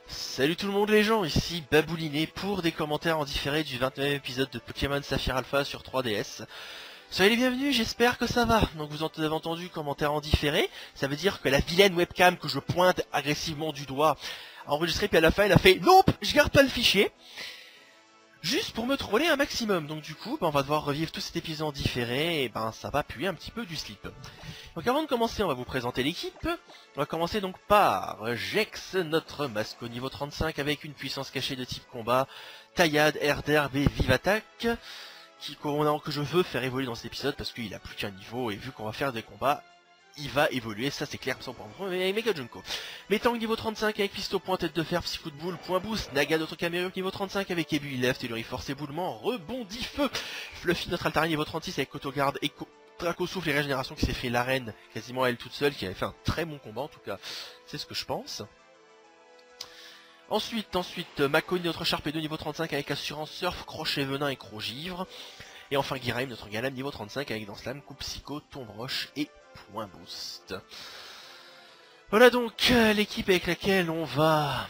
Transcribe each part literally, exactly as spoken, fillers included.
Salut tout le monde les gens, ici Babouliné pour des commentaires en différé du vingt-neuvième épisode de Pokémon Saphir Alpha sur trois D S. Soyez les bienvenus, j'espère que ça va. Donc vous avez entendu commentaire en différé, ça veut dire que la vilaine webcam que je pointe agressivement du doigt a enregistré, puis à la fin elle a fait « Nope, je garde pas le fichier !» Juste pour me troller un maximum. Donc du coup, ben, on va devoir revivre tout cet épisode en différé, et ben ça va puer un petit peu du slip. Donc avant de commencer, on va vous présenter l'équipe. On va commencer donc par Jex, notre masque au niveau trente-cinq avec une puissance cachée de type combat, taillade, air d'herbe et vive attaque, qui, que je veux faire évoluer dans cet épisode parce qu'il a plus qu'un niveau et vu qu'on va faire des combats, il va évoluer, ça c'est clair, sans prendre mais Mega Junko. Metang niveau trente-cinq avec Pisto point tête de fer, Psy coup de boule, point boost, Naga notre Camérup niveau trente-cinq avec Ébu left, Telluri force éboulement, rebondit feu, Fluffy notre Altaria niveau trente-six avec Kotogarde et Draco souffle et régénération qui s'est fait l'arène quasiment elle toute seule, qui avait fait un très bon combat en tout cas, c'est ce que je pense. Ensuite, ensuite, Makoni notre Charpé niveau trente-cinq avec Assurance Surf, Crochet Venin et Croc-Givre. Et enfin Giraim notre Galam niveau trente-cinq avec Danslam, Coupe Psycho, Tombe Roche et Point Boost. Voilà donc euh, l'équipe avec laquelle on va...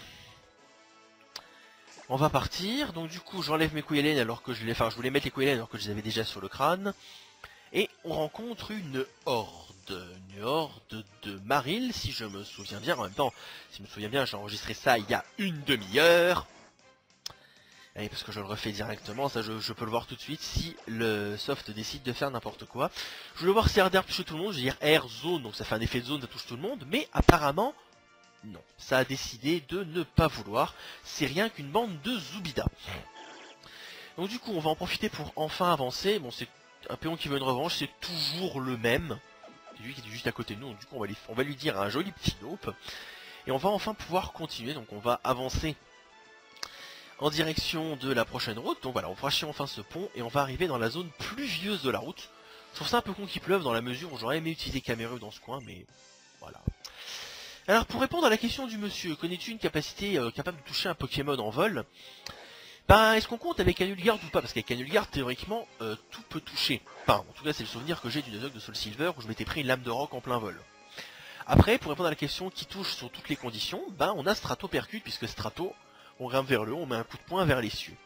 On va partir. Donc du coup j'enlève mes couilles alors que je les... Enfin je voulais mettre les couilles alors que je les avais déjà sur le crâne. Et on rencontre une horde, une horde de Marill, si je me souviens bien. En même temps, si je me souviens bien, j'ai enregistré ça il y a une demi-heure. Et parce que je le refais directement, ça je, je peux le voir tout de suite si le soft décide de faire n'importe quoi. Je voulais voir si R D R touche tout le monde, je vais dire Air Zone, donc ça fait un effet de zone, ça touche tout le monde, mais apparemment, non. Ça a décidé de ne pas vouloir, c'est rien qu'une bande de Zubida. Donc du coup, on va en profiter pour enfin avancer. Bon, c'est un péon qui veut une revanche, c'est toujours le même. C'est lui qui est juste à côté de nous, donc du coup on va lui, on va lui dire un joli petit nope. Et on va enfin pouvoir continuer, donc on va avancer en direction de la prochaine route. Donc voilà, on franchit enfin ce pont et on va arriver dans la zone pluvieuse de la route. Je trouve ça un peu con qu'il pleuve dans la mesure où j'aurais aimé utiliser Camérup dans ce coin, mais voilà. Alors pour répondre à la question du monsieur, connais-tu une capacité euh, capable de toucher un Pokémon en vol? Ben, est-ce qu'on compte avec Anulgard ou pas? Parce qu'avec Anulgard, théoriquement, euh, tout peut toucher. Enfin, en tout cas, c'est le souvenir que j'ai du Nuzlocke de Soul Silver où je m'étais pris une lame de roc en plein vol. Après, pour répondre à la question qui touche sur toutes les conditions, ben on a Strato Percute, puisque Strato, on grimpe vers le haut, on met un coup de poing vers les cieux.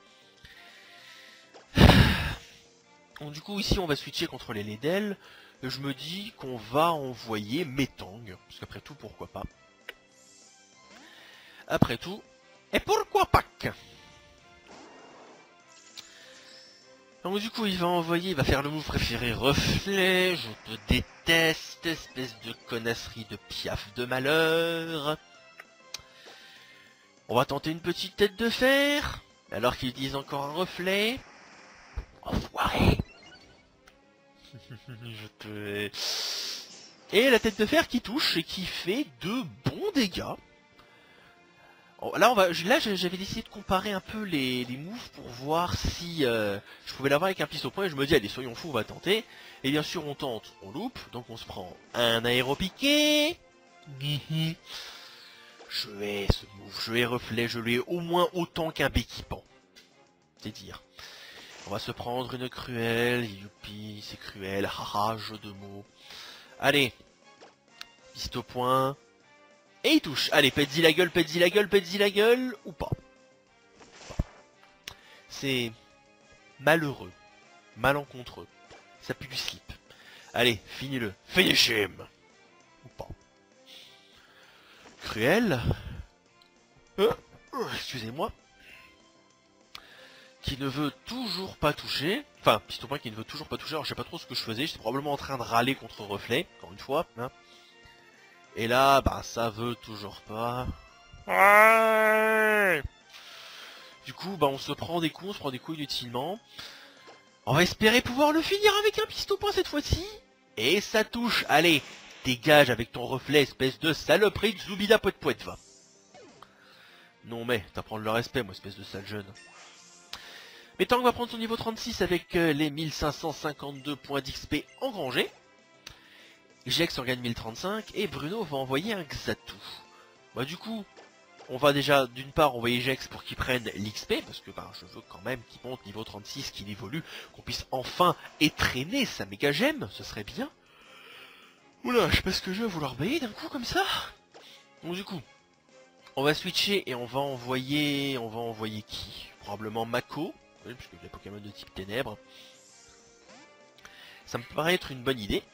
Donc du coup, ici, on va switcher contre les Ledel. Je me dis qu'on va envoyer Metang, parce qu'après tout, pourquoi pas. Après tout, et pourquoi pas? Donc du coup il va envoyer, il va faire le move préféré reflet, je te déteste, espèce de connasserie de piaf de malheur. On va tenter une petite tête de fer, alors qu'ils disent encore un reflet. Enfoiré. Je te... Et la tête de fer qui touche et qui fait de bons dégâts. Là, on va, là j'avais décidé de comparer un peu les, les moves pour voir si euh, je pouvais l'avoir avec un pistolet au point et je me dis allez soyons fous, on va tenter. Et bien sûr on tente, on loupe, donc on se prend un aéropiqué. Je vais ce move, je vais reflet, je l'ai au moins autant qu'un béquipant. C'est dire. On va se prendre une cruelle, youpi, c'est cruel, haha, jeu de mots. Allez, piste au point. Et il touche. Allez, pète-y la gueule, pète-y la gueule, pète-y la gueule, ou pas. C'est malheureux, malencontreux. Ça pue du slip. Allez, finis-le. Finish him. Ou pas. Cruel. Euh, euh, Excusez-moi. Qui ne veut toujours pas toucher. Enfin, piste au point qui ne veut toujours pas toucher. Alors, je sais pas trop ce que je faisais. J'étais probablement en train de râler contre Reflet, encore une fois. Hein. Et là, bah ça veut toujours pas. Ouais. Du coup, bah on se prend des coups, on se prend des coups inutilement. On va espérer pouvoir le finir avec un pistolet au point cette fois-ci. Et ça touche. Allez, dégage avec ton reflet, espèce de saloperie de Zubida poète poète, va. Non mais, t'apprends le respect, moi, espèce de sale jeune. Metang va prendre son niveau trente-six avec euh, les mille cinq cent cinquante-deux points d'X P engrangés. Jex en gagne mille trente-cinq et Bruno va envoyer un Xatu. Bah du coup, on va déjà d'une part envoyer Jex pour qu'il prenne l'X P, parce que bah, je veux quand même qu'il monte niveau trente-six, qu'il évolue, qu'on puisse enfin étraîner sa méga gemme, ce serait bien. Oula, je sais pas ce que je vais vouloir bailler d'un coup comme ça. Donc du coup, On va switcher et on va envoyer... On va envoyer qui? Probablement Mako, oui, puisque les Pokémon de type ténèbres. Ça me paraît être une bonne idée.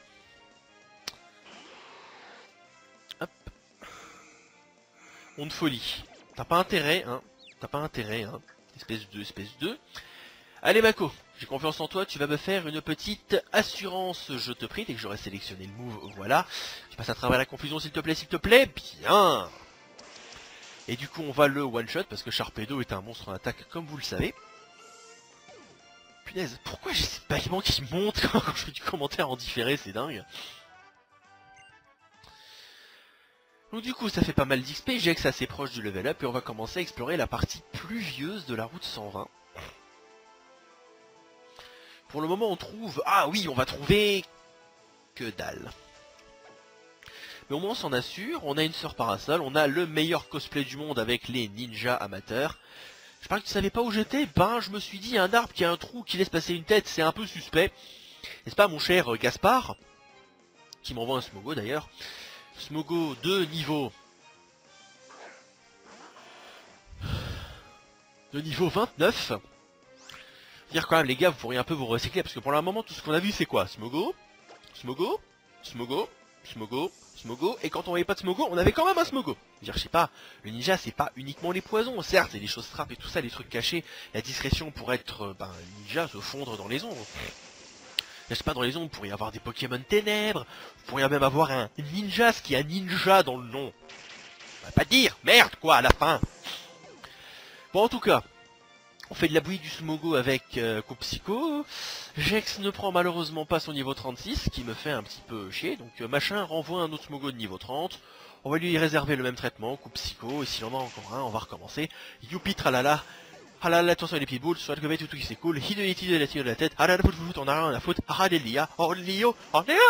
Hop. On de folie. T'as pas intérêt, hein. T'as pas intérêt, hein. Espèce de, espèce de. Allez Mako, j'ai confiance en toi, tu vas me faire une petite assurance, je te prie, dès que j'aurai sélectionné le move, voilà. Tu passes à travers la confusion s'il te plaît, s'il te plaît, bien. Et du coup on va le one-shot, parce que Sharpedo est un monstre en attaque, comme vous le savez. Punaise, pourquoi j'ai ces bâillements qui montent quand je fais du commentaire en différé, c'est dingue. Donc du coup ça fait pas mal d'X P, j'ai que c'est assez proche du level up, et on va commencer à explorer la partie pluvieuse de la route cent vingt. Pour le moment on trouve... Ah oui, on va trouver... Que dalle. Mais au moins on s'en assure, on a une sœur parasol, on a le meilleur cosplay du monde avec les ninjas amateurs. Je parie que tu savais pas où j'étais, ben je me suis dit un arbre qui a un trou qui laisse passer une tête, c'est un peu suspect. N'est-ce pas mon cher Gaspard? Qui m'envoie un Smogo d'ailleurs. Smogo de niveau... De niveau vingt-neuf. Dire quand même les gars, vous pourriez un peu vous recycler parce que pour le moment tout ce qu'on a vu c'est quoi? Smogo, Smogo, Smogo, Smogo, Smogo, et quand on voyait pas de Smogo, on avait quand même un Smogo. Dire je sais pas, le ninja c'est pas uniquement les poisons, certes, il y a des choses trappes et tout ça, les trucs cachés, la discrétion pour être ben, ninja, se fondre dans les ombres. Je sais pas, dans les ombres, vous pourriez avoir des Pokémon ténèbres, vous pourriez même avoir un ninja, ce qui a ninja dans le nom. On va pas dire, merde quoi à la fin. Bon en tout cas. On fait de la bouillie du Smogo avec euh, Coup Psycho. Jex ne prend malheureusement pas son niveau trente-six, ce qui me fait un petit peu chier. Donc euh, machin renvoie un autre Smogo de niveau trente. On va lui réserver le même traitement, Coup Psycho. Et s'il en a encore un, on va recommencer. Youpi tralala. Halala, attention à les pitbulls, soit le tout qui c'est cool. Hidoliti de la tire de la tête. Halala, foot foot, on a rien à la faute. Haradelia. Oh Lio. Oh Léa.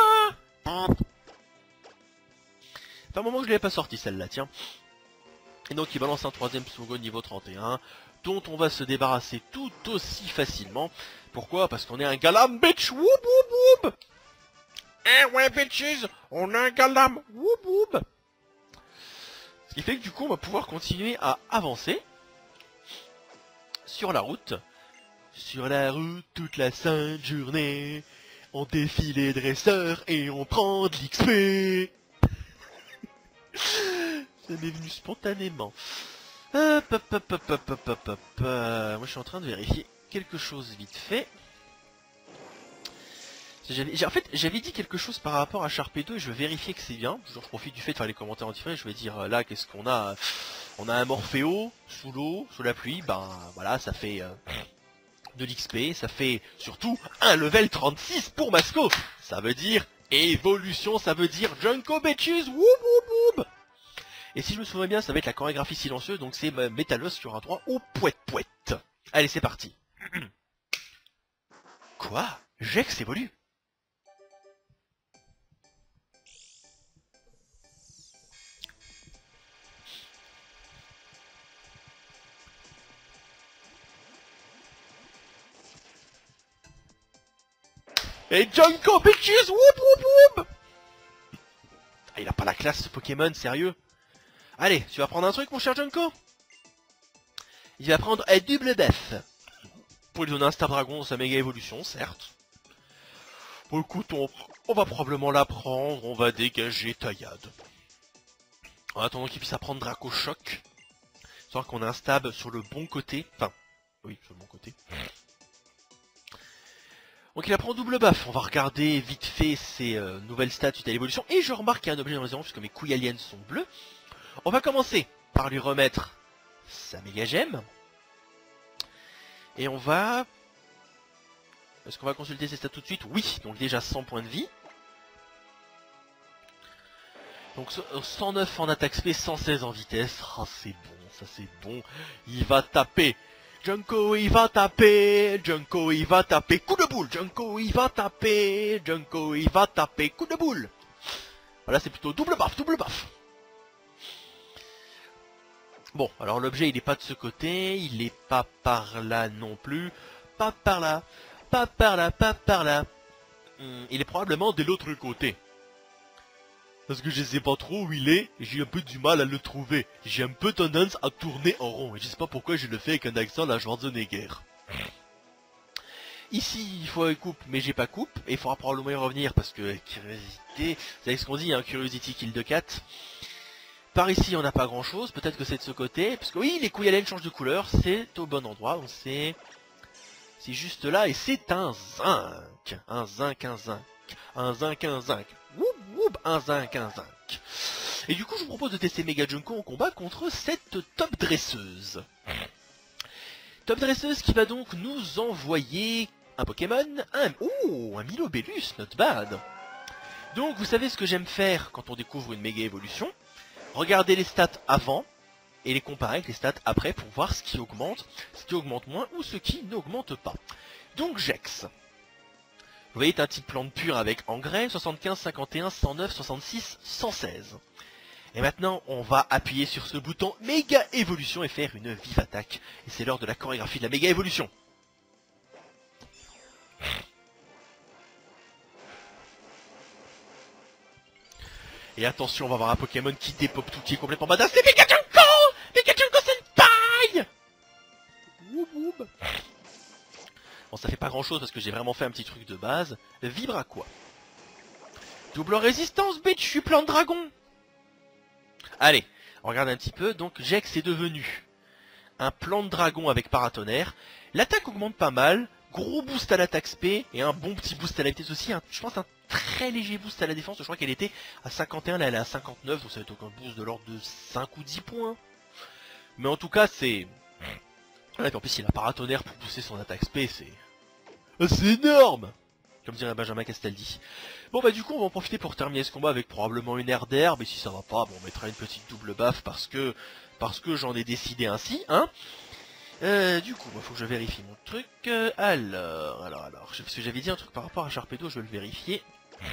C'est un moment que je l'avais pas sorti celle-là, tiens. Et donc il balance un troisième Smogo de niveau trente et un. Dont on va se débarrasser tout aussi facilement. Pourquoi? Parce qu'on est un galam, bitch. Whoop whoop whoop. Eh ouais, bitches, on a un galam. Whoop whoop. Ce qui fait que du coup, on va pouvoir continuer à avancer sur la route. Sur la route toute la sainte journée. On défile les dresseurs et on prend de l'X P. Ça m'est venu spontanément. Hop, hop, hop, hop, hop, hop, hop, hop. Euh, moi je suis en train de vérifier quelque chose vite fait. En fait j'avais dit quelque chose par rapport à Sharpedo et je veux vérifier que c'est bien. Toujours je profite du fait de faire les commentaires en différé. Je vais dire là qu'est-ce qu'on a. On a un Morpheo sous l'eau, sous la pluie. Ben voilà, ça fait euh, de l'X P. Ça fait surtout un level trente-six pour Masco. Ça veut dire évolution, ça veut dire Junko Bitches. Whoop whoop whoop. Et si je me souviens bien, ça va être la chorégraphie silencieuse, donc c'est Metalos qui aura droit au pouet pouet. Allez, c'est parti. Quoi? Jex évolue? Et Junko Bitches, whoop whoop whoop. Ah, il a pas la classe ce Pokémon, sérieux? Allez, tu vas prendre un truc mon cher Junko? Il va prendre un double buff. Pour lui donner un Star Dragon dans sa méga évolution, certes. Bon écoute, on, on va probablement la prendre, on va dégager Taillade. En attendant qu'il puisse apprendre Draco Choc. Histoire qu'on a un stab sur le bon côté. Enfin, oui, sur le bon côté. Donc il apprend double buff. On va regarder vite fait ses euh, nouvelles stats suite à l'évolution. Et je remarque qu'il y a un objet dans les puisque mes couilles aliens sont bleues. On va commencer par lui remettre sa méga gemme. Et on va... Est-ce qu'on va consulter ses stats tout de suite? Oui, donc déjà cent points de vie. Donc cent neuf en attaque spé, cent seize en vitesse. Ah, c'est bon, ça c'est bon. Il va taper. Junko, il va taper. Junko, il va taper. Coup de boule. Junko, il va taper. Junko, il va taper. Coup de boule. Voilà, c'est plutôt double buff, double buff. Bon, alors l'objet il est pas de ce côté, il est pas par là non plus, pas par là, pas par là, pas par là. Hum, il est probablement de l'autre côté. Parce que je sais pas trop où il est, et j'ai un peu du mal à le trouver. J'ai un peu tendance à tourner en rond, et je sais pas pourquoi je le fais avec un accent à la Schwarzenegger. Ici, il faut une coupe, mais j'ai pas coupe, et il faudra probablement y revenir, parce que curiosité, vous savez ce qu'on dit, hein, Curiosity kill the cat. Par ici, on n'a pas grand chose, peut-être que c'est de ce côté, parce que oui, les couilles à laine changent de couleur, c'est au bon endroit, donc c'est... C'est juste là, et c'est un zinc. Un zinc, un zinc. Un zinc, un zinc. Woup, woup, un zinc, un zinc. Et du coup, je vous propose de tester Mega Junko en combat contre cette top dresseuse. Top dresseuse qui va donc nous envoyer un Pokémon, un... Oh, un Milobellus, not bad. Donc, vous savez ce que j'aime faire quand on découvre une méga évolution. Regardez les stats avant, et les comparer avec les stats après pour voir ce qui augmente, ce qui augmente moins, ou ce qui n'augmente pas. Donc, Jex. Vous voyez, c'est un type plante pure avec engrais, soixante-quinze, cinquante et un, cent neuf, soixante-six, cent seize. Et maintenant, on va appuyer sur ce bouton Méga Évolution et faire une vive attaque. Et c'est l'heure de la chorégraphie de la Méga Évolution. Et attention, on va avoir un Pokémon qui dépop tout, qui est complètement badass. C'est Mega Junko! Mega Junko Senpai! Woub woub. Bon, ça fait pas grand chose parce que j'ai vraiment fait un petit truc de base. Vibre à quoi? Double résistance, bitch, je suis plante dragon. Allez, on regarde un petit peu. Donc, Jex est devenu un plante dragon avec paratonnerre. L'attaque augmente pas mal. Gros boost à l'attaque spé et un bon petit boost à la vitesse aussi. Un, je pense un très léger boost à la défense. Je crois qu'elle était à cinquante et un, là elle est à cinquante-neuf. Donc ça va être un boost de l'ordre de cinq ou dix points. Mais en tout cas, c'est... Ouais, et puis en plus, il a paratonnerre pour booster son attaque spé. C'est... C'est énorme! Comme dirait Benjamin Castaldi. Bon bah du coup on va en profiter pour terminer ce combat avec probablement une aire d'herbe, et si ça va pas, bon on mettra une petite double baffe parce que parce que j'en ai décidé ainsi, hein. Euh, du coup, il faut que je vérifie mon truc. Euh, alors, alors, alors, parce que j'avais dit un truc par rapport à Sharpedo, je vais le vérifier.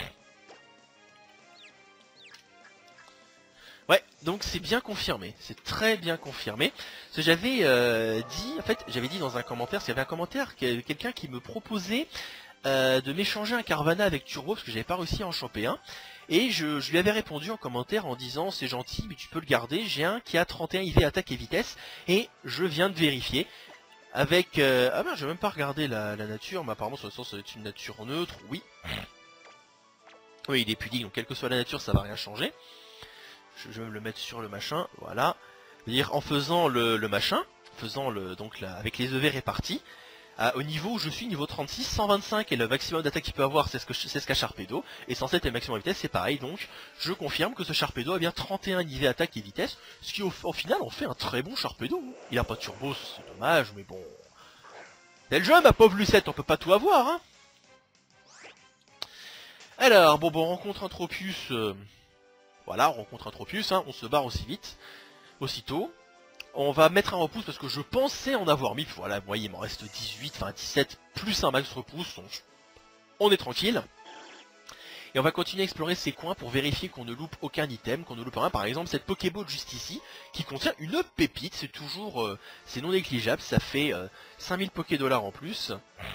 Ouais, donc c'est bien confirmé, c'est très bien confirmé. Ce que j'avais euh, dit, en fait, j'avais dit dans un commentaire, parce qu'il y avait un commentaire, quelqu'un qui me proposait euh, de m'échanger un Carvanha avec Turbo, parce que j'avais pas réussi à en choper un. Et je, je lui avais répondu en commentaire en disant, c'est gentil, mais tu peux le garder, j'ai un qui a trente et un I V attaque et vitesse, et je viens de vérifier. Avec... Euh... Ah ben, je vais même pas regarder la, la nature, mais apparemment, sur le sens, c'est une nature neutre, oui. Oui, il est pudique, donc quelle que soit la nature, ça va rien changer. Je, je vais me le mettre sur le machin, voilà. C'est-à-dire, en faisant le, le machin, faisant le... donc là, avec les E V répartis, Euh, au niveau où je suis, niveau trente-six, cent vingt-cinq et le maximum d'attaque qu'il peut avoir, c'est ce que c'est ce qu'a Sharpedo, et cent sept et le maximum de vitesse, c'est pareil, donc je confirme que ce Sharpedo a bien trente et un I V attaque et vitesse, ce qui au, au final en fait un très bon Sharpedo. Il a pas de turbo, c'est dommage, mais bon... C'est le jeu, ma pauvre Lucette, on peut pas tout avoir, hein. Alors, bon, bon, on rencontre un Tropius, euh... voilà, on rencontre un Tropius, hein, on se barre aussi vite, aussitôt. On va mettre un repousse parce que je pensais en avoir mis. Voilà, vous voyez, il m'en reste dix-huit, enfin dix-sept, plus un max repousse. Donc on est tranquille. Et on va continuer à explorer ces coins pour vérifier qu'on ne loupe aucun item, qu'on ne loupe rien. Par exemple, cette Pokéball juste ici, qui contient une pépite. C'est toujours... Euh, c'est non négligeable, ça fait euh, cinq mille Poké-Dollars en plus.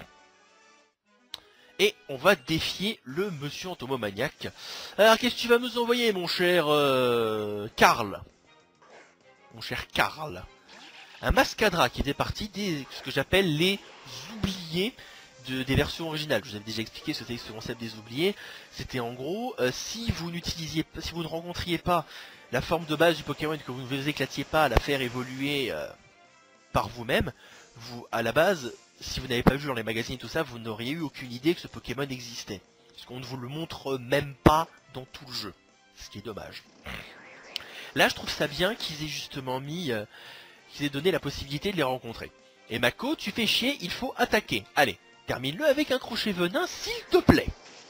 Et on va défier le monsieur entomomaniaque. Alors, qu'est-ce que tu vas nous envoyer, mon cher euh, Karl ? Mon cher Karl. Un Mascadra qui était parti des ce que j'appelle les oubliés de, des versions originales. Je vous avais déjà expliqué ce que c'était ce concept des oubliés. C'était en gros, euh, si vous n'utilisiez pas, si vous ne rencontriez pas la forme de base du Pokémon, que vous ne vous éclatiez pas à la faire évoluer euh, par vous-même, vous, à la base, si vous n'avez pas vu dans les magazines et tout ça, vous n'auriez eu aucune idée que ce Pokémon existait. Parce qu'on ne vous le montre même pas dans tout le jeu. Ce qui est dommage. Là, je trouve ça bien qu'ils aient justement mis, euh, qu'ils aient donné la possibilité de les rencontrer. Et Mako, tu fais chier, il faut attaquer. Allez, termine-le avec un crochet venin, s'il te plaît.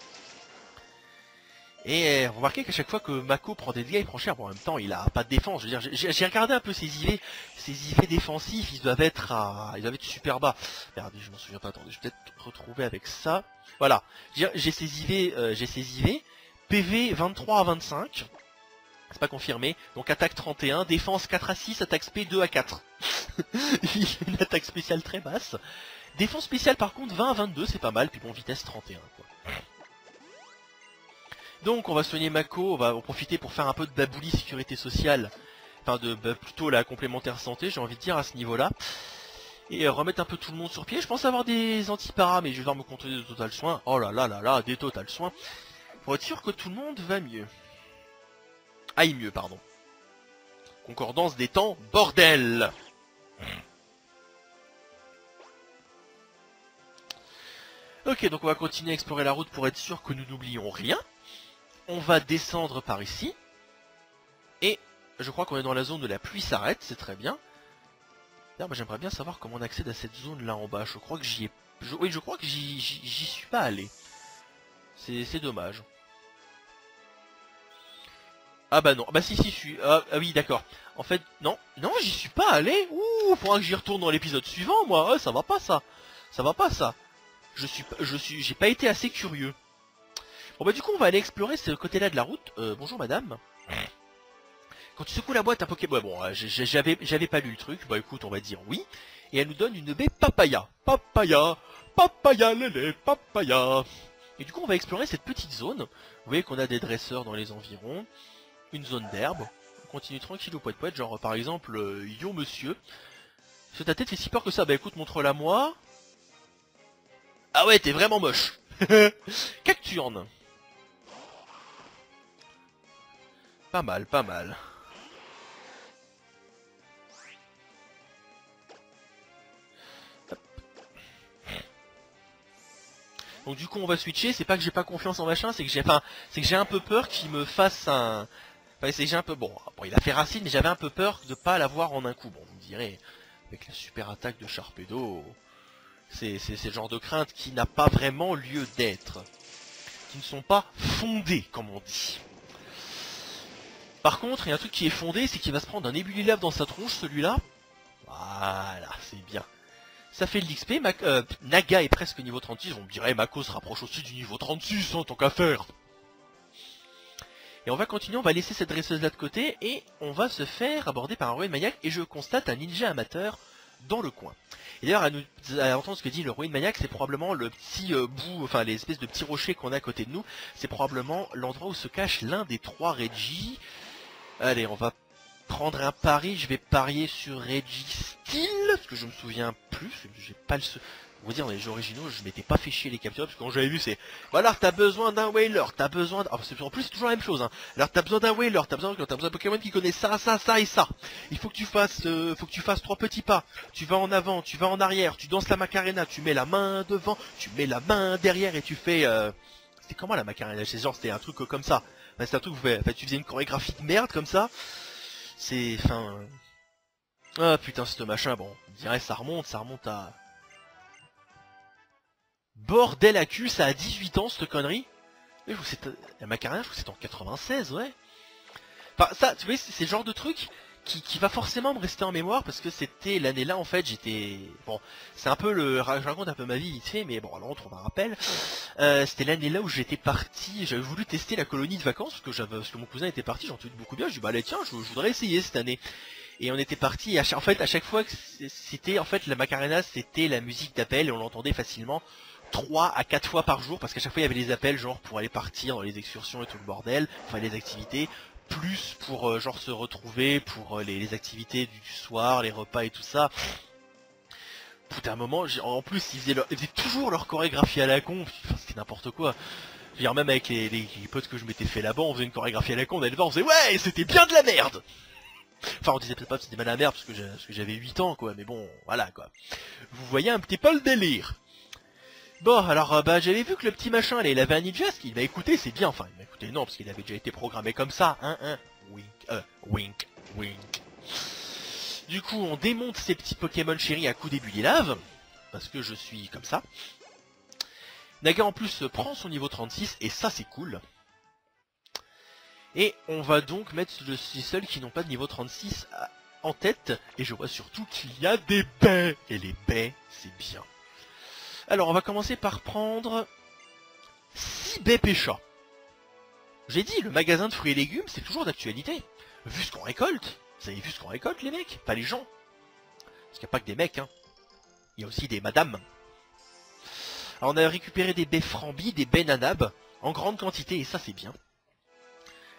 Et euh, remarquez qu'à chaque fois que Mako prend des dégâts, il prend cher. Bon, en même temps, il a pas de défense. Je veux dire, j'ai regardé un peu ses I V, ses I V défensifs, ils doivent être à, ils doivent être super bas. Regardez, je m'en souviens pas. Attendez, je vais peut-être retrouver avec ça. Voilà, j'ai ses I V, euh, j'ai ses I V, P V vingt-trois à vingt-cinq. C'est pas confirmé, donc attaque trente et un, défense quatre à six, attaque spé deux à quatre. Il a une attaque spéciale très basse. Défense spéciale par contre vingt à vingt-deux, c'est pas mal, puis bon, vitesse trente et un quoi. Donc on va soigner Mako, on va en profiter pour faire un peu de babouli sécurité sociale. Enfin de bah, plutôt la complémentaire santé, j'ai envie de dire à ce niveau-là. Et euh, remettre un peu tout le monde sur pied. Je pense avoir des antiparas, mais je vais devoir me contrôler de total soin. Oh là là là là, des total soins. Pour être sûr que tout le monde va mieux. Aille mieux, pardon. Concordance des temps, bordel. Ok, donc on va continuer à explorer la route pour être sûr que nous n'oublions rien. On va descendre par ici. Et je crois qu'on est dans la zone où la pluie s'arrête, c'est très bien. D'ailleurs, moi j'aimerais bien savoir comment on accède à cette zone là en bas. Je crois que j'y ai... Je... Oui, je crois que j'y suis pas allé. C'est dommage. Ah bah non, bah si si je suis, ah, ah oui d'accord. En fait, non, non j'y suis pas allé. Ouh, faudra que j'y retourne dans l'épisode suivant moi, oh, ça va pas ça. Ça va pas ça. Je suis, je suis, j'ai pas été assez curieux. Bon bah du coup on va aller explorer ce côté-là de la route. Euh, bonjour madame. Quand tu secoues la boîte un Pokémon, ouais, bon, j'avais, j'avais pas lu le truc. Bah écoute, on va dire oui. Et elle nous donne une baie papaya, papaya, papaya, lélé, papaya. Et du coup on va explorer cette petite zone. Vous voyez qu'on a des dresseurs dans les environs. Une zone d'herbe, on continue tranquille au poète poète, genre par exemple, euh, yo monsieur, est-ce que ta tête fait si peur que ça? Bah écoute, montre-la moi. Ah ouais, t'es vraiment moche. Cacturne. Pas mal, pas mal. Hop. Donc du coup on va switcher, c'est pas que j'ai pas confiance en machin, c'est que j'ai enfin, c'est que j'ai un peu peur qu'il me fasse un... Enfin, c'est j'ai un peu bon, bon, il a fait racine, mais j'avais un peu peur de pas l'avoir en un coup. Bon, vous me direz, avec la super attaque de Sharpedo, c'est le genre de crainte qui n'a pas vraiment lieu d'être, qui ne sont pas fondées, comme on dit. Par contre, il y a un truc qui est fondé, c'est qu'il va se prendre un ébulilave dans sa tronche, celui-là. Voilà, c'est bien. Ça fait de l'X P. Euh, Naga est presque niveau trente-six. On me dirait, Mako se rapproche aussi du niveau trente-six, en tant qu'à faire. Et on va continuer, on va laisser cette dresseuse là de côté et on va se faire aborder par un Ruin Maniac et je constate un ninja amateur dans le coin. Et d'ailleurs, à, nous, à entendre ce que dit le Ruin Maniac, c'est probablement le petit euh, bout, enfin les espèces de petits rochers qu'on a à côté de nous, c'est probablement l'endroit où se cache l'un des trois Reggie. Allez, on va prendre un pari, je vais parier sur Reggie Steel, parce que je me souviens plus, j'ai pas le... On va dire, dans les jeux originaux, je m'étais pas fait chier les captures, parce que quand j'avais vu, c'est... Voilà, t'as besoin d'un whaler, t'as besoin... Ah, en plus, c'est toujours la même chose, hein. Alors, t'as besoin d'un whaler, t'as besoin, besoin d'un Pokémon qui connaît ça, ça, ça et ça. Il faut que tu fasses, euh, faut que tu fasses trois petits pas. Tu vas en avant, tu vas en arrière, tu danses la Macarena, tu mets la main devant, tu mets la main derrière et tu fais... Euh... C'était comment la Macarena? C'est genre, c'était un truc comme ça. Enfin, c'est un truc, en fait, tu faisais une chorégraphie de merde comme ça. C'est... Enfin... Ah, putain, ce machin, bon, on dirait, ça remonte, ça remonte à... Bordel à cul, ça a dix-huit ans cette connerie. Oui, la Macarena, je trouve que c'est en quatre-vingt-seize, ouais. Enfin, ça, tu vois, c'est le genre de truc qui, qui va forcément me rester en mémoire parce que c'était l'année là, en fait, j'étais... Bon, c'est un peu le... Je raconte un peu ma vie vite fait, mais bon, alors on trouve un rappel. Euh, c'était l'année là où j'étais parti, j'avais voulu tester la colonie de vacances parce que, j'avais, parce que mon cousin était parti, j'en trouvais beaucoup bien. Je dis, bah allez, tiens, je, je voudrais essayer cette année. Et on était parti, en fait, à chaque fois que c'était, en fait, la Macarena, c'était la musique d'appel et on l'entendait facilement trois à quatre fois par jour, parce qu'à chaque fois il y avait les appels genre pour aller partir dans les excursions et tout le bordel, enfin les activités, plus pour euh, genre se retrouver pour euh, les, les activités du, du soir, les repas et tout ça. Putain, un moment, en plus ils faisaient, leur, ils faisaient toujours leur chorégraphie à la con, enfin, c'était n'importe quoi. Je veux dire, même avec les, les, les potes que je m'étais fait là-bas, on faisait une chorégraphie à la con, on allait devant, on faisait ouais, c'était bien de la merde. Enfin, on disait peut-être pas que c'était bien de la merde parce que j'avais huit ans quoi, mais bon, voilà quoi. Vous voyez un petit peu le délire. Bon, alors, euh, bah, j'avais vu que le petit machin, là, il avait un ninja, ce qu'il m'a écouté, c'est bien, enfin, il m'a écouté, non, parce qu'il avait déjà été programmé comme ça, hein, hein, wink, euh, wink, wink. Du coup, on démonte ces petits Pokémon chéris à coups d'ébulilave, parce que je suis comme ça. Naga, en plus, prend son niveau trente-six, et ça, c'est cool. Et on va donc mettre les seuls qui n'ont pas de niveau trente-six en tête, et je vois surtout qu'il y a des baies, et les baies, c'est bien. Alors, on va commencer par prendre six baies pécha. J'ai dit, le magasin de fruits et légumes, c'est toujours d'actualité. Vu ce qu'on récolte, vous avez vu ce qu'on récolte, les mecs? Pas les gens. Parce qu'il n'y a pas que des mecs, hein. Il y a aussi des madames. Alors, on a récupéré des baies frambis, des baies nanabes, en grande quantité, et ça, c'est bien.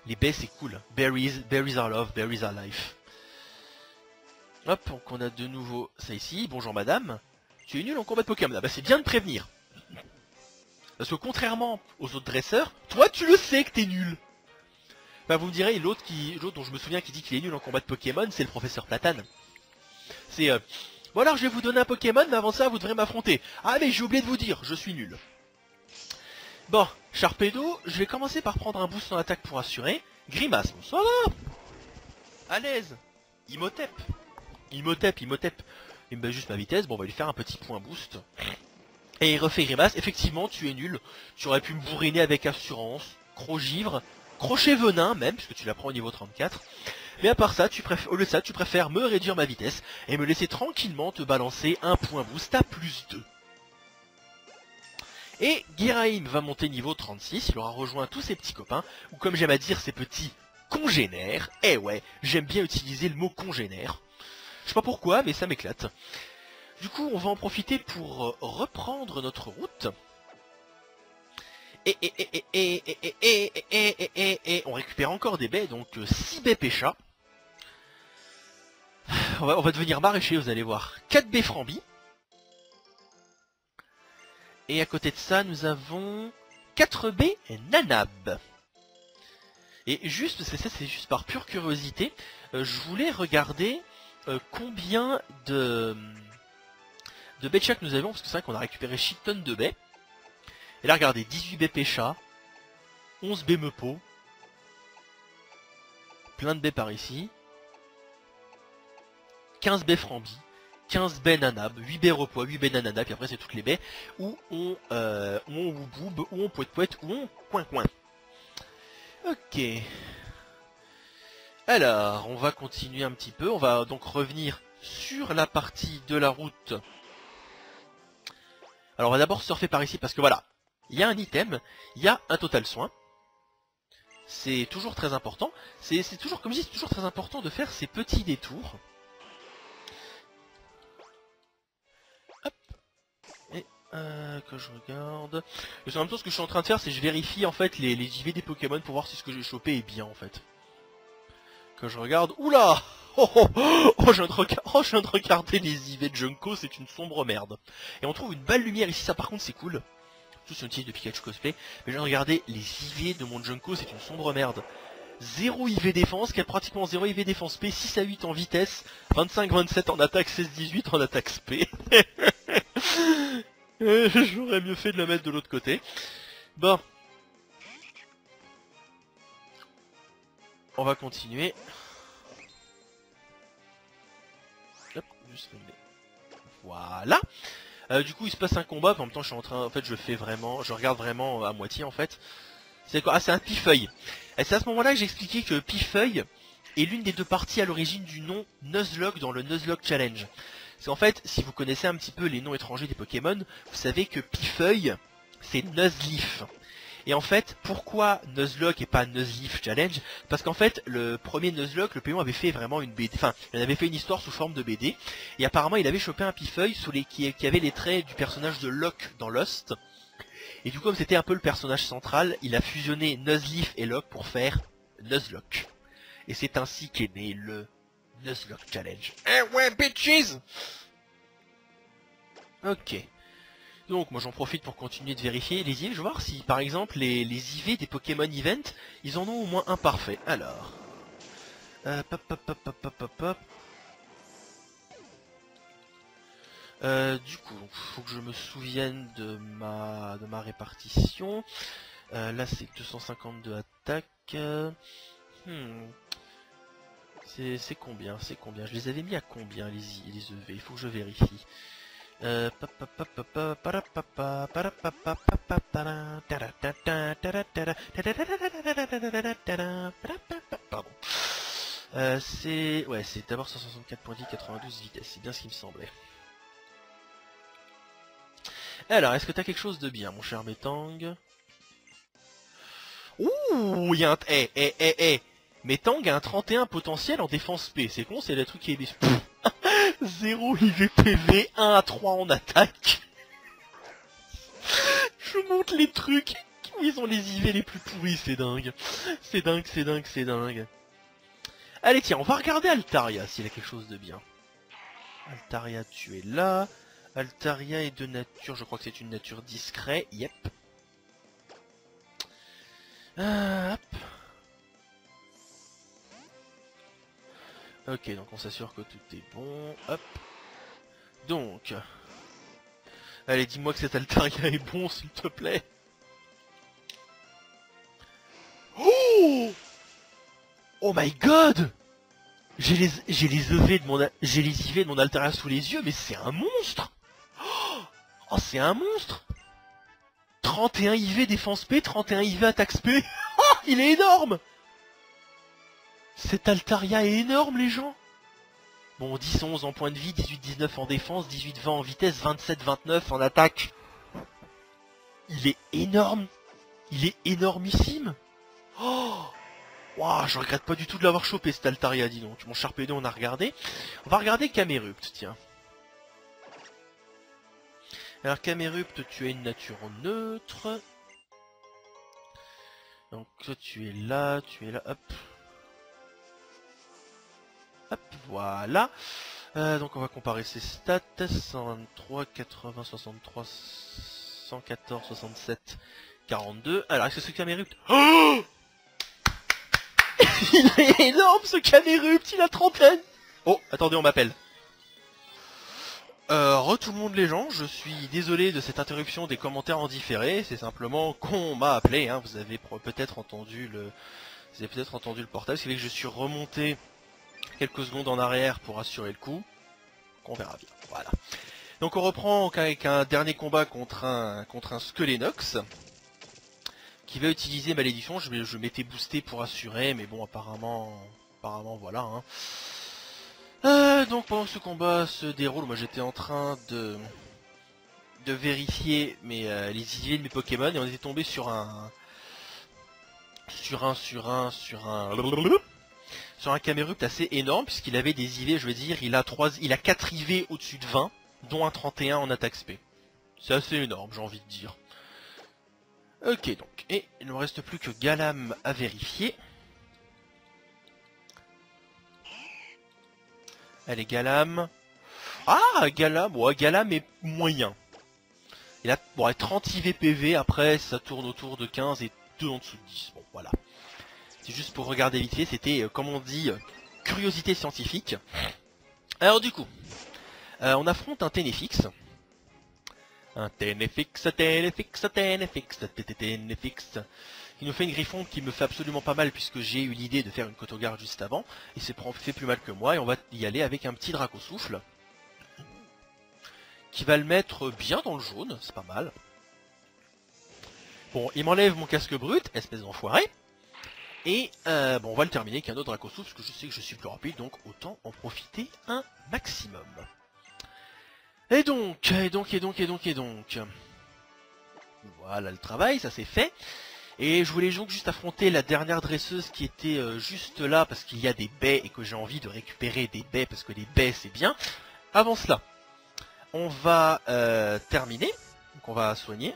Les baies c'est cool. Berries, berries are love, berries are life. Hop, donc on a de nouveau ça ici. Bonjour madame. Tu es nul en combat de Pokémon. Ah bah c'est bien de prévenir. Parce que contrairement aux autres dresseurs, toi tu le sais que t'es nul. Bah vous me direz, l'autre qui, l'autre dont je me souviens qui dit qu'il est nul en combat de Pokémon, c'est le professeur Platane. C'est euh, bon alors je vais vous donner un Pokémon, mais avant ça vous devrez m'affronter. Ah mais j'ai oublié de vous dire, je suis nul. Bon, Sharpedo, je vais commencer par prendre un boost en attaque pour assurer. Grimace, bonsoir. À l'aise. Imhotep. Imhotep, Imhotep. Il me bat juste ma vitesse, bon on va lui faire un petit point boost. Et il refait Grimace, effectivement tu es nul. Tu aurais pu me bourriner avec assurance, Crogivre, Crochet Venin même, puisque tu la prends au niveau trente-quatre. Mais à part ça, tu préfères, au lieu de ça, tu préfères me réduire ma vitesse et me laisser tranquillement te balancer un point boost à plus deux. Et Ghirahim va monter niveau trente-six, il aura rejoint tous ses petits copains, ou comme j'aime à dire ses petits congénères. Eh ouais, j'aime bien utiliser le mot congénère. Je sais pas pourquoi, mais ça m'éclate. Du coup, on va en profiter pour reprendre notre route. Et, et, et, et, et, et, et, et, et, et, et, on récupère encore des baies, donc six baies Pécha. On va, on va devenir maraîcher, vous allez voir. quatre baies Frambi. Et à côté de ça, nous avons quatre baies Nanab. Et juste, c'est ça, c'est juste par pure curiosité, euh, je voulais regarder euh, combien de, de baies Pécha que nous avions, parce que c'est vrai qu'on a récupéré shit tonnes de baies. Et là, regardez, dix-huit baies Pécha, onze baies Mepo, plein de baies par ici, quinze baies Frambi, quinze baies Nanab, huit baies Repois, huit baies Nanana, puis après c'est toutes les baies où on, euh, où on Wouboub, où on Pouet-Pouet, où on Coin-Coin. Ok. Alors, on va continuer un petit peu, on va donc revenir sur la partie de la route. Alors, on va d'abord surfer par ici, parce que voilà. Il y a un item, il y a un total soin. C'est toujours très important. C'est toujours, comme je dis, c'est toujours très important de faire ces petits détours. Hop. Et euh, que je regarde. Et en même temps, ce que je suis en train de faire, c'est que je vérifie en fait les, les I V des Pokémon pour voir si ce que j'ai chopé est bien en fait. Que je regarde. Oula. Oh, oh, oh, oh, je viens de regarder, oh, je viens de regarder les I V de Junko, c'est une sombre merde. Et on trouve une balle lumière ici, ça par contre c'est cool. Tout sur une titre de Pikachu cosplay, mais je viens de regarder les I V de mon Junko, c'est une sombre merde. zéro I V défense, qui a pratiquement zéro I V défense P, six à huit en vitesse, vingt-cinq vingt-sept en attaque, seize dix-huit en attaque S P. J'aurais mieux fait de le mettre de l'autre côté. Bon. On va continuer. Hop, juste régler. Voilà. Euh, du coup il se passe un combat, en même temps je suis en train, en fait je fais vraiment, je regarde vraiment à moitié en fait. C'est quoi? Ah c'est un Pifeuille. Et c'est à ce moment-là que j'ai expliqué que Pifeuille est l'une des deux parties à l'origine du nom Nuzlocke dans le Nuzlocke Challenge. Parce qu'en fait, si vous connaissez un petit peu les noms étrangers des Pokémon, vous savez que Pifeuille, c'est Nuzleaf. Et en fait, pourquoi Nuzlocke et pas Nuzleaf Challenge? Parce qu'en fait, le premier Nuzlocke, le P M avait fait vraiment une B D, enfin, il avait fait une histoire sous forme de B D, et apparemment il avait chopé un Pifeuille sous les, qui, qui avait les traits du personnage de Locke dans Lost. Et du coup, comme c'était un peu le personnage central, il a fusionné Nuzleaf et Locke pour faire Nuzlocke. Et c'est ainsi qu'est né le Nuzlocke Challenge. Eh ouais, bitches! Ok. Donc moi j'en profite pour continuer de vérifier les I V. Je vais voir si par exemple les, les I V des Pokémon Event, ils en ont au moins un parfait. Alors. Euh, pop, pop, pop, pop, pop, pop, pop. Euh, du coup, faut que je me souvienne de ma de ma répartition. Euh, là c'est deux cent cinquante-deux attaques. Euh, hmm. C'est combien? C'est combien? Je les avais mis à combien les, les E V? Il faut que je vérifie. Euh, Pardon. Euh, c'est... Ouais, c'est d'abord cent soixante-quatre points de vie, quatre-vingt-douze vitesse. C'est bien ce qui me semblait. Alors, est-ce que t'as quelque chose de bien, mon cher Metang? Ouh, il y a un... Eh, eh, eh, eh Metang a un trente et un potentiel en défense P. C'est con, c'est le truc qui est... zéro I V P V, un à trois en attaque. Je monte les trucs. Ils ont les I V les plus pourris, c'est dingue. C'est dingue, c'est dingue, c'est dingue. Allez tiens, on va regarder Altaria s'il a quelque chose de bien. Altaria, tu es là. Altaria est de nature, je crois que c'est une nature discret. Yep. Euh, hop. Ok, donc on s'assure que tout est bon. Hop. Donc. Allez, dis-moi que cet Altaria est bon, s'il te plaît. Oh, oh my god! J'ai les, j'ai les E V de mon, j'ai les I V de mon Altaria sous les yeux, mais c'est un monstre! Oh, c'est un monstre! trente et un I V défense P, trente et un I V attaque P. Oh, il est énorme! Cet Altaria est énorme, les gens! Bon, dix onze en point de vie, dix-huit dix-neuf en défense, dix-huit vingt en vitesse, vingt-sept vingt-neuf en attaque. Il est énorme! Il est énormissime! Oh, wow, je regrette pas du tout de l'avoir chopé cet Altaria, dis donc. Mon Sharpedo, on a regardé. On va regarder Camerupt, tiens. Alors Camerupt, tu as une nature neutre. Donc toi tu es là, tu es là, hop. Hop, voilà. Euh, donc on va comparer ses stats. cent vingt-trois, quatre-vingts, soixante-trois, cent quatorze, soixante-sept, quarante-deux. Alors est-ce que ce Camerupt... Oh, il est énorme ce Camerupt, il a trentaine. Oh, attendez, on m'appelle. Euh, re tout le monde les gens, je suis désolé de cette interruption des commentaires en différé, c'est simplement qu'on m'a appelé, hein. Vous avez peut-être entendu le... Vous avez peut-être entendu le portable, c'est que je suis remonté quelques secondes en arrière pour assurer le coup. On verra bien, voilà. Donc on reprend avec un dernier combat contre un contre un Skelenox qui va utiliser Malédiction. Je, je m'étais boosté pour assurer, mais bon apparemment, apparemment voilà. Hein. Euh, donc pendant que ce combat se déroule, moi j'étais en train de de vérifier mes euh, les I V de mes Pokémon et on était tombé sur un sur un sur un sur un sur un Camerupt assez énorme puisqu'il avait des I V, je veux dire, il a trois, il a quatre I V au-dessus de vingt, dont un trente et un en attaque spé. C'est assez énorme, j'ai envie de dire. Ok donc, et il ne me reste plus que Galam à vérifier. Allez Galam. Ah Galam, ouais, Galam est moyen. Il a bon, trente I V P V, après ça tourne autour de quinze et deux en dessous de dix. Bon voilà. C'est juste pour regarder vite fait, c'était euh, comme on dit, euh, curiosité scientifique. Alors du coup, euh, on affronte un Ténéfix. Un Ténéfix, Ténéfix, Ténéfix, Ténéfix. Il nous fait une Griffonde qui me fait absolument pas mal puisque j'ai eu l'idée de faire une Kotogarde juste avant. Et c'est fait plus mal que moi et on va y aller avec un petit Dracosouffle. Qui va le mettre bien dans le jaune, c'est pas mal. Bon, il m'enlève mon casque brut, espèce d'enfoiré. Et euh, bon, on va le terminer avec un autre Dracosouffle parce que je sais que je suis plus rapide, donc autant en profiter un maximum. Et donc, et donc, et donc, et donc, et donc. Voilà le travail, ça c'est fait. Et je voulais donc juste affronter la dernière dresseuse qui était euh, juste là parce qu'il y a des baies et que j'ai envie de récupérer des baies parce que les baies c'est bien. Avant cela, on va euh, terminer, donc on va soigner.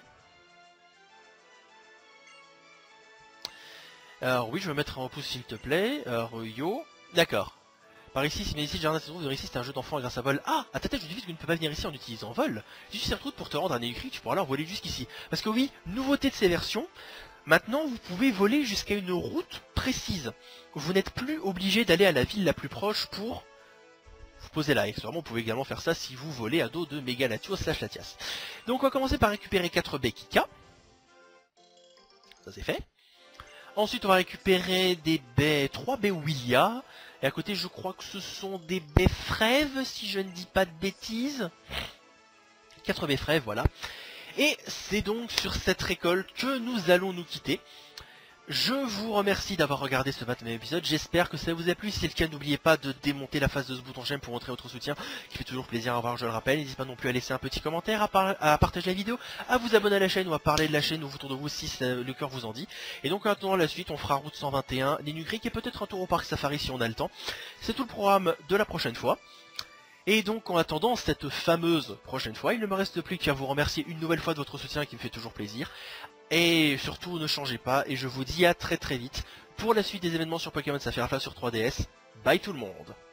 Alors oui, je vais me mettre en repos s'il te plaît. Alors yo, d'accord. Par ici, si ici, Jardin se trouve, venir ici, c'est un jeu d'enfant grâce à vol. Ah, à ta tête, je dis que tu ne peux pas venir ici en utilisant vol. Si tu sers route pour te rendre à Néucri, tu pourras alors voler jusqu'ici. Parce que oui, nouveauté de ces versions, maintenant vous pouvez voler jusqu'à une route précise. Vous n'êtes plus obligé d'aller à la ville la plus proche pour vous poser là. Accessoirement, vous pouvez également faire ça si vous volez à dos de Megalatio slash Latias. Donc on va commencer par récupérer quatre baies Kika. Ça c'est fait. Ensuite, on va récupérer des baies, trois baies Willia. Et à côté, je crois que ce sont des baies frèves, si je ne dis pas de bêtises. quatre baies frèves, voilà. Et c'est donc sur cette récolte que nous allons nous quitter. Je vous remercie d'avoir regardé ce vingt-neuvième épisode, j'espère que ça vous a plu, si c'est le cas n'oubliez pas de démonter la face de ce bouton j'aime pour montrer votre soutien, qui fait toujours plaisir à voir, je le rappelle, n'hésitez pas non plus à laisser un petit commentaire, à, par à partager la vidéo, à vous abonner à la chaîne ou à parler de la chaîne autour de vous si le cœur vous en dit, et donc en attendant la suite on fera route cent vingt et un, les Nugric et peut-être un tour au parc safari si on a le temps, c'est tout le programme de la prochaine fois. Et donc en attendant cette fameuse prochaine fois, il ne me reste plus qu'à vous remercier une nouvelle fois de votre soutien qui me fait toujours plaisir. Et surtout, ne changez pas, et je vous dis à très très vite pour la suite des événements sur Pokémon Sapphire Alpha sur trois D S. Bye tout le monde!